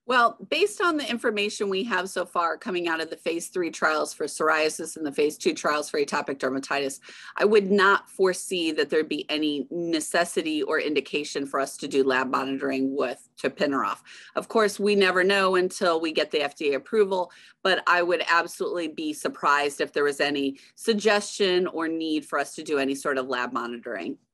Well, based on the information we have so far coming out of the phase 3 trials for psoriasis and the phase 2 trials for atopic dermatitis, I would not foresee that there'd be any necessity or indication for us to do lab monitoring with tapinarof. Of course, we never know until we get the FDA approval, but I would absolutely be surprised if there was any suggestion or need for us to do any sort of lab monitoring.